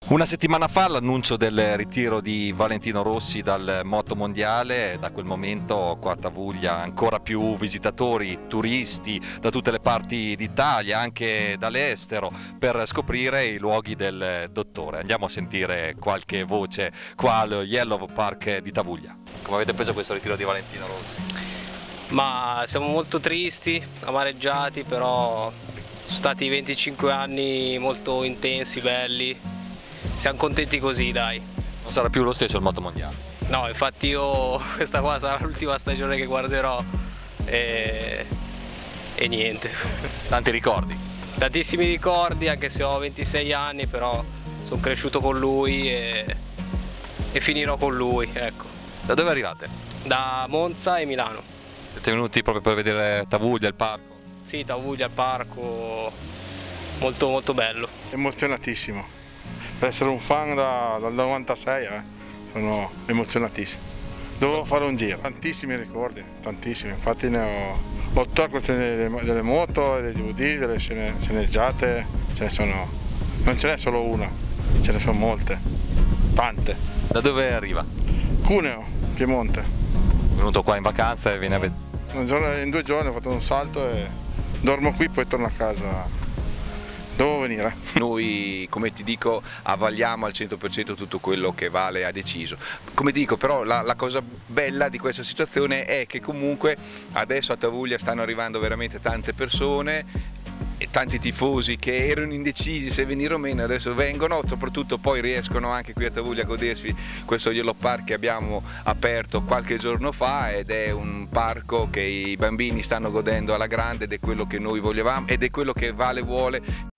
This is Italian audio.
Una settimana fa l'annuncio del ritiro di Valentino Rossi dal moto mondiale, da quel momento qua a Tavuglia ancora più visitatori, turisti da tutte le parti d'Italia, anche dall'estero, per scoprire i luoghi del dottore. Andiamo a sentire qualche voce qua al Yellow Park di Tavuglia. Come avete preso questo ritiro di Valentino Rossi? Ma siamo molto tristi, amareggiati, però sono stati 25 anni molto intensi, belli. Siamo contenti così, dai. Non sarà più lo stesso il moto mondiale? No, infatti io questa qua sarà l'ultima stagione che guarderò e niente. Tanti ricordi? Tantissimi ricordi, anche se ho 26 anni, però sono cresciuto con lui e finirò con lui, ecco. Da dove arrivate? Da Monza e Milano. Siete venuti proprio per vedere Tavuglia, il parco? Sì, Tavuglia, il parco, molto molto bello. Emozionatissimo. Per essere un fan dal 96 sono emozionatissimo. Dovevo fare un giro. Tantissimi ricordi, tantissimi. Infatti ho tutta la questione delle moto, dei DVD, delle sceneggiate. Non ce n'è solo una, ce ne sono molte, tante. Da dove arriva? Cuneo, Piemonte. È venuto qua in vacanza e viene a vedere. In 2 giorni ho fatto un salto e dormo qui, poi torno a casa. Devo venire. Noi, come ti dico, avvaliamo al 100% tutto quello che Vale ha deciso. Come ti dico, però la cosa bella di questa situazione è che comunque adesso a Tavuglia stanno arrivando veramente tante persone e tanti tifosi che erano indecisi se venire o meno, adesso vengono, soprattutto poi riescono anche qui a Tavuglia a godersi questo Yellow Park che abbiamo aperto qualche giorno fa, ed è un parco che i bambini stanno godendo alla grande ed è quello che noi volevamo ed è quello che Vale vuole.